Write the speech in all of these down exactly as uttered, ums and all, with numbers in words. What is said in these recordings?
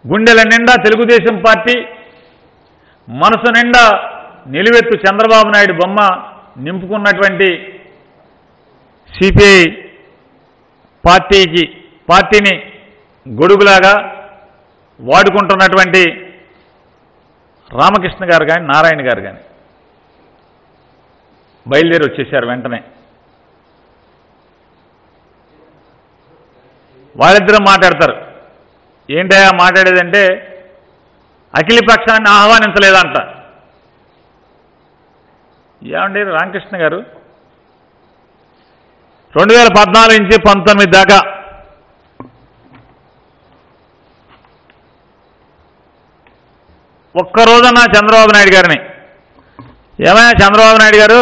గుండెల నిండా తెలుగుదేశం పార్టీ, మనసు నిండా నిలువెత్తు చంద్రబాబు నాయుడు బొమ్మ నింపుకున్నటువంటి సిపిఐ పార్టీకి పార్టీని గొడుగులాగా వాడుకుంటున్నటువంటి రామకృష్ణ గారు కానీ నారాయణ గారు కానీ బయలుదేరి వచ్చేసారు. వెంటనే వాళ్ళిద్దరూ మాట్లాడతారు. ఏంటయా మాట్లాడేదంటే అఖిల పక్షాన్ని ఆహ్వానించలేదంట. ఏమండి రామకృష్ణ గారు, రెండు వేల పద్నాలుగు నుంచి పంతొమ్మిది దాకా ఒక్కరోజన్నా చంద్రబాబు నాయుడు గారిని ఏమైనా చంద్రబాబు నాయుడు గారు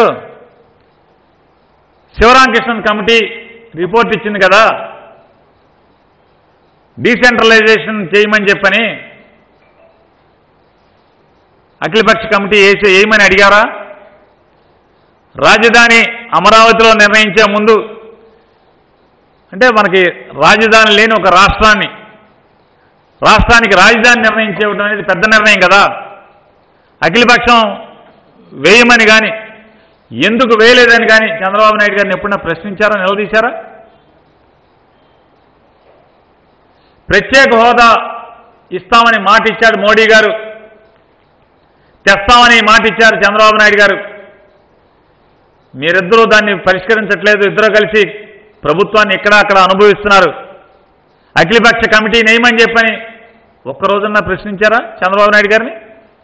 శివరామకృష్ణన్ కమిటీ రిపోర్ట్ ఇచ్చింది కదా, డీసెంట్రలైజేషన్ చేయమని చెప్పని అఖిలపక్ష కమిటీ వేసి వేయమని అడిగారా? రాజధాని అమరావతిలో నిర్ణయించే ముందు అంటే మనకి రాజధాని లేని ఒక రాష్ట్రాన్ని రాష్ట్రానికి రాజధాని నిర్ణయించేయడం అనేది పెద్ద నిర్ణయం కదా. అఖిలపక్షం వేయమని కానీ ఎందుకు వేయలేదని కానీ చంద్రబాబు నాయుడు గారిని ఎప్పుడన్నా ప్రశ్నించారా, నిలదీశారా? ప్రత్యేక హోదా ఇస్తామని మాట ఇచ్చాడు మోడీ గారు, తెస్తామని మాట ఇచ్చారు చంద్రబాబు నాయుడు గారు. మీరిద్దరూ దాన్ని పరిష్కరించట్లేదు, ఇద్దరూ కలిసి ప్రభుత్వాన్ని ఇక్కడ అక్కడ అనుభవిస్తున్నారు. అఖిలపక్ష కమిటీ నేయమని చెప్పని ఒక్కరోజన్నా ప్రశ్నించారా చంద్రబాబు నాయుడు గారిని?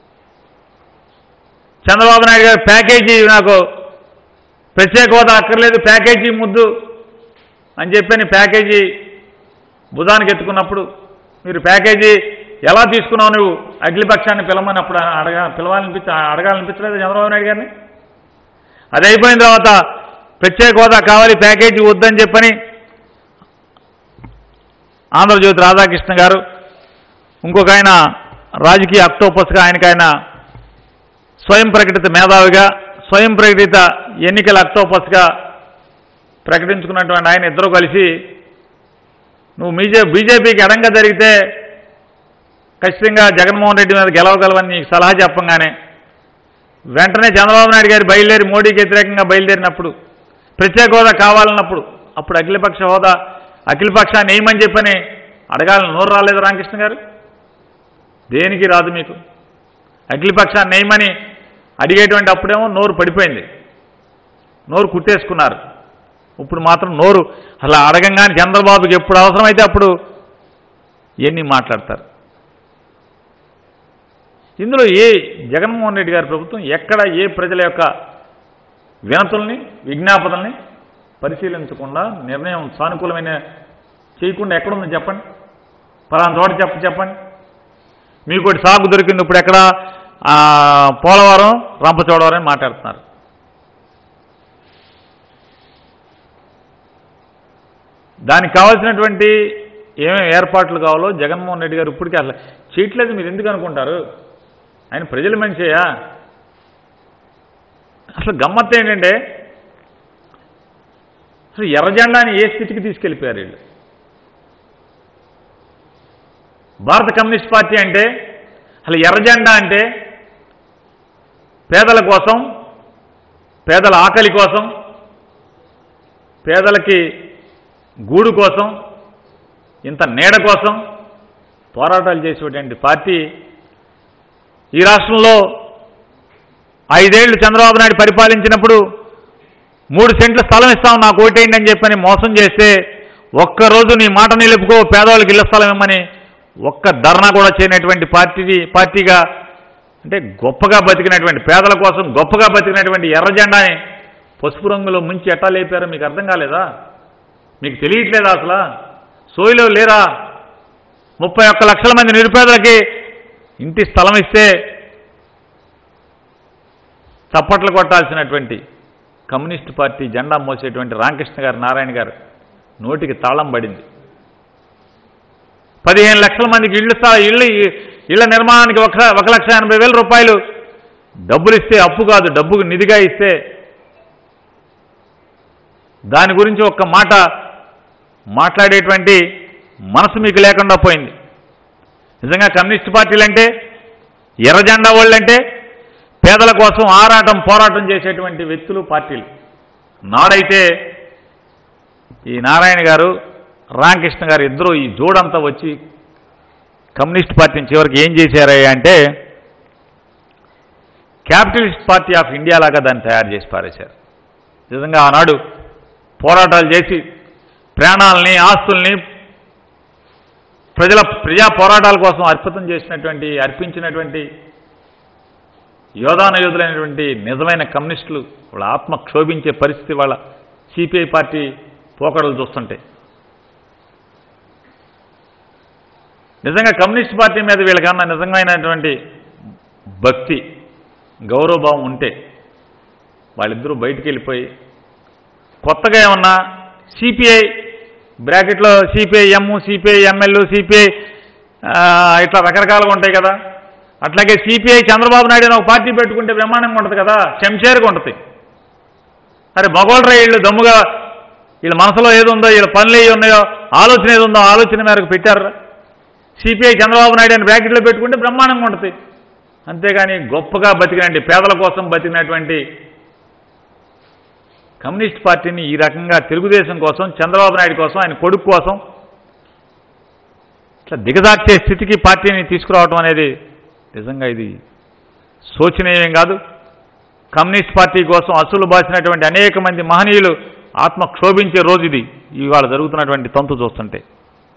చంద్రబాబు నాయుడు గారు ప్యాకేజీ, నాకు ప్రత్యేక హోదా అక్కర్లేదు, ప్యాకేజీ ముద్దు అని చెప్పని ప్యాకేజీ భుజానికి ఎత్తుకున్నప్పుడు మీరు ప్యాకేజీ ఎలా తీసుకున్నావు నువ్వు అఖిలపక్షాన్ని పిలవమన్నప్పుడు అడగా పిలవాలనిపించ అడగాలనిపించలేదు చంద్రబాబు నాయుడు గారిని? అది అయిపోయిన తర్వాత ప్రత్యేక హోదా కావాలి, ప్యాకేజీ వద్దని చెప్పని ఆంధ్రజ్యోతి రాధాకృష్ణ గారు, ఇంకొక ఆయన రాజకీయ అక్టోపస్గా ఆయనకైన స్వయం ప్రకటిత మేధావిగా, స్వయం ప్రకటిత ఎన్నికల అక్టోపస్గా ప్రకటించుకున్నటువంటి ఆయన ఇద్దరు కలిసి నువ్వు బీజే బీజేపీకి ఎడంగా జరిగితే ఖచ్చితంగా జగన్మోహన్ రెడ్డి మీద గెలవగలవని నీకు సలహా చెప్పంగానే వెంటనే చంద్రబాబు నాయుడు గారు బయలుదేరి మోడీకి వ్యతిరేకంగా బయలుదేరినప్పుడు ప్రత్యేక హోదా కావాలన్నప్పుడు అప్పుడు అఖిలపక్ష హోదా అఖిలపక్షాన్ని ఏమని చెప్పని అడగాలని నోరు రాలేదు రామకృష్ణ గారు? దేనికి రాదు మీకు. అఖిలపక్షాన్ని ఏమని అడిగేటువంటి అప్పుడేమో నోరు పడిపోయింది, నోరు కుట్టేసుకున్నారు. ఇప్పుడు మాత్రం నోరు అలా అడగంగానే చంద్రబాబుకి ఎప్పుడు అవసరమైతే అప్పుడు ఎన్ని మాట్లాడతారు. ఇందులో ఏ జగన్మోహన్ రెడ్డి గారి ప్రభుత్వం ఎక్కడ ఏ ప్రజల యొక్క వినతుల్ని విజ్ఞాపనల్ని పరిశీలించకుండా నిర్ణయం సానుకూలమైన చేయకుండా ఎక్కడుందని చెప్పండి. పలానా చోట చెప్ప చెప్పండి మీకు ఒకటి సాగు దొరికింది, ఇప్పుడు ఎక్కడ పోలవరం రంపచోడవరం అని మాట్లాడుతున్నారు. దానికి కావాల్సినటువంటి ఏమేమి ఏర్పాట్లు కావాలో జగన్మోహన్ రెడ్డి గారు ఇప్పటికీ అసలు చేయట్లేదు. మీరు ఎందుకు అనుకుంటారు? ఆయన ప్రజల మనిషియా? అసలు గమ్మత్తు ఏంటంటే అసలు ఎర్ర జెండాని ఏ స్థితికి తీసుకెళ్ళిపోయారు వీళ్ళు. భారత కమ్యూనిస్ట్ పార్టీ అంటే అసలు ఎర్ర జెండా అంటే పేదల కోసం, పేదల ఆకలి కోసం, పేదలకి గూడు కోసం, ఇంత నీడ కోసం పోరాటాలు చేసేటువంటి పార్టీ. ఈ రాష్ట్రంలో ఐదేళ్లు చంద్రబాబు నాయుడు పరిపాలించినప్పుడు మూడు సెంట్ల స్థలం ఇస్తాం నాకు ఓటేయండి అని చెప్పని మోసం చేస్తే ఒక్కరోజు నీ మాట నిలుపుకో పేదవాళ్ళకి ఇళ్ల స్థలం ఇమ్మని ఒక్క ధర్నా కూడా చేయనటువంటి పార్టీ పార్టీగా అంటే గొప్పగా బతికినటువంటి పేదల కోసం గొప్పగా బతికినటువంటి ఎర్ర జెండాని పసుపు రంగులో ముంచి ఎట్టా లేపారో మీకు అర్థం కాలేదా? మీకు తెలియట్లేదా? అసలు సోయిలో లేరా? ముప్పై ఒక్క లక్షల మంది నిరుపేదలకి ఇంటి స్థలం ఇస్తే చప్పట్లు కొట్టాల్సినటువంటి కమ్యూనిస్ట్ పార్టీ జెండా మోసేటువంటి రామకృష్ణ గారు నారాయణ గారు నోటికి తాళం పడింది. పదిహేను లక్షల మందికి ఇళ్ళు ఇళ్ళు ఇళ్ల నిర్మాణానికి ఒక ఒక లక్ష ఎనభై వేల రూపాయలు డబ్బులు ఇస్తే అప్పు కాదు, డబ్బుకు నిధిగా ఇస్తే దాని గురించి ఒక్క మాట మాట్లాడేటువంటి మనసు మీకు లేకుండా పోయింది. నిజంగా కమ్యూనిస్ట్ పార్టీలంటే ఎర్రజెండా వాళ్ళంటే పేదల కోసం ఆరాటం పోరాటం చేసేటువంటి వ్యక్తులు పార్టీలు. నాడైతే ఈ నారాయణ గారు రామకృష్ణ గారు ఇద్దరు ఈ జోడంతా వచ్చి కమ్యూనిస్ట్ పార్టీని చివరికి ఏం చేశారయ్యా అంటే క్యాపిటలిస్ట్ పార్టీ ఆఫ్ ఇండియా లాగా దాన్ని తయారు చేసి పారేశారు. నిజంగా ఆనాడు పోరాటాలు చేసి ప్రాణాలని ఆస్తుల్ని ప్రజల ప్రజా పోరాటాల కోసం అర్పితం చేసినటువంటి అర్పించినటువంటి యోధాన యోధులైనటువంటి నిజమైన కమ్యూనిస్టులు వాళ్ళ ఆత్మ క్షోభించే పరిస్థితి వాళ్ళ సిపిఐ పార్టీ పోకడలు చూస్తుంటే. నిజంగా కమ్యూనిస్ట్ పార్టీ మీద వీళ్ళకన్నా నిజమైనటువంటి భక్తి గౌరవభావం ఉంటే వాళ్ళిద్దరూ బయటికి వెళ్ళిపోయి కొత్తగా ఏమన్నా సిపిఐ బ్రాకెట్లో CPI M CPI ML CPI ఇట్లా రకరకాలుగా ఉంటాయి కదా, అట్లాగే సిపిఐ చంద్రబాబు నాయుడు ఒక పార్టీ పెట్టుకుంటే బ్రహ్మాండంగా ఉంటుంది కదా, శంషేర్గా ఉంటుంది. అరే మగోళ్ళ వీళ్ళు దమ్ముగా వీళ్ళ మనసులో ఏది ఉందో వీళ్ళ పనులు ఏవి ఉన్నాయో ఆలోచన ఏది ఉందో ఆలోచన మేరకు పెట్టారు. సిపిఐ చంద్రబాబు నాయుడు అని బ్రాకెట్లో పెట్టుకుంటే బ్రహ్మాండంగా ఉంటుంది. అంతేగాని గొప్పగా బతికినటువంటి పేదల కోసం బతికినటువంటి కమ్యూనిస్ట్ పార్టీని ఈ రకంగా తెలుగుదేశం కోసం చంద్రబాబు నాయుడు కోసం ఆయన కొడుకు కోసం ఇట్లా దిగజార్చే స్థితికి పార్టీని తీసుకురావడం అనేది నిజంగా ఇది శోచనీయం కాదు. కమ్యూనిస్ట్ పార్టీ కోసం అసలు బాసినటువంటి అనేక మంది మహనీయులు ఆత్మ క్షోభించే రోజు ఇది ఇవాళ జరుగుతున్నటువంటి తంతు చూస్తుంటే.